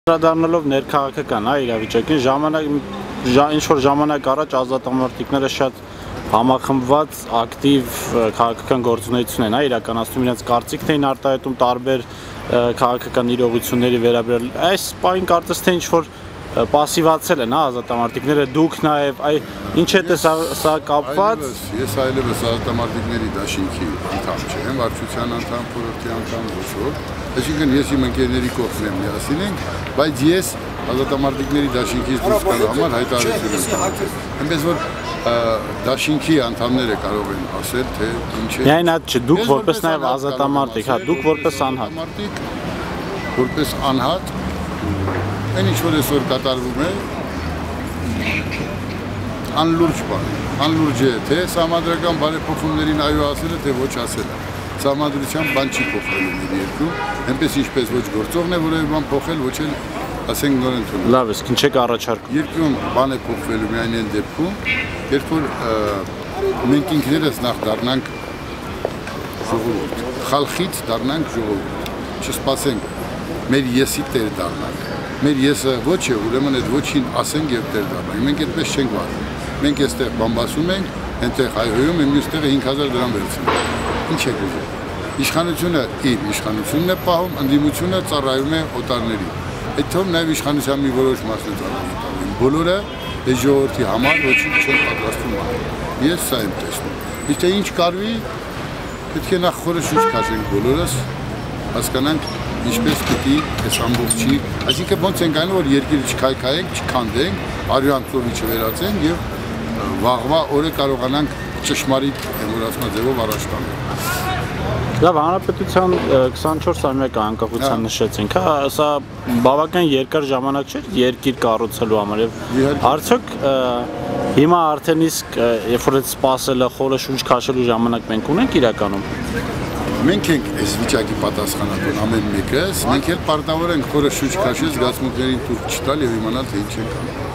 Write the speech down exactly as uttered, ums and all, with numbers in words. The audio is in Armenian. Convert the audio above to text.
Անդրադառնալով ներքաղաքական հա իրավիճակին ժամանակ ինչ որ ժամանակ առաջ ազատամարտիկները շատ համախմբված ակտիվ քաղաքական գործունեություն են հա իրականացնում իրենց կարծիքն էին արտահայտում տարբեր քաղաքական իրողությունների վերաբերյալ այս պահին կարծես թե ինչ որ պասիվացել են հա ազատամարտիկները դուք նաև այ ինչ է սա սա կապված ես այլևս ազատամարտիկների դաշինքի անդամ չեմ վարչության անդամ խորհրդի անդամ ոչ ոք այսինքն ես իմ ընկերների կողքն եմ միասին ենք բայց ես ազատամարտիկների դաշինքից դուրս գալու համար հայտարարություն եմ այնպես որ դաշինքի անդամները կարող են ասել թե ինչ է միայն այդ չէ դուք որպես նաև ազատամարտիկ հա դուք որպես անհատ որպես անհատ այն ինչ որ այսօր կատարվում է անլուրջ բան անլուրջ է թե համադրական բարեփոխումներին այո ասելը թե ոչ ասելը համադրության բան չի փոխվելու մեր երկրում այնպես ինչպես ոչ գործողն է որևէ բան փոխել ոչ էլ ասենք նոր ընդունել լավ իսկ ինչ եք առաջարկում երկրում բան է փոխվելու միայն այն դեպքում երբ որ մենք ինքներս նախ դառնանք ժողովուրդ խալխից դառնանք ժողովուրդ չսպասենք մեր եսի տեր դառնանք մեր եսը ոչ է ուրեմն այդ ոչին ասենք եւ տեր դառնանք մենք այդպես չենք վարվում մենք այստեղ բամբասում ենք այնտեղ հայհոյում եմ մյուս տեղը հինգ հազար դրամ վերցնում ինչ է գոհ իշխանությունը իր իշխանությունն է պահում ընդդիմությունը ծառայում է օտարների այդ թվում նաև իշխանության մի որոշ մասն է ծառայում բոլորը այս ժողովրդի համար ոչինչ չեն պատրաստվում անել ես սա եմ տեսնում իսկ ինչ կարվի պետք է նախ խորը շուտ քաշենք բոլորս հասկանանք ինչպես պիտի այս ամբողջի այսինքն ոնց ենք անում որ երկիրը չքայքայենք չքանդենք արյան ծովի չվերածենք եւ վաղվա օրը կարողանանք ճշմարիտ եմորացման ձևով առաջ տանել Լավ, հանրապետության քսանչորս ամյակը անկախության նշեցինք, հա, սա բավական երկար ժամանակ չէ երկիր կառուցելու համար եւ արդյոք հիմա արդեն իսկ երբ որ այդ սպասելը խորը շունչ քաշելու ժամանակ մենք ունենք իրականում Մենք ենք այս վիճակի պատասխանատուն ամեն մեկս, մենք էլ պարտավոր ենք խորը շունչ քաշել զգացմունքներին թույլ չտալ եւ իմանալ թե ինչ ենք անում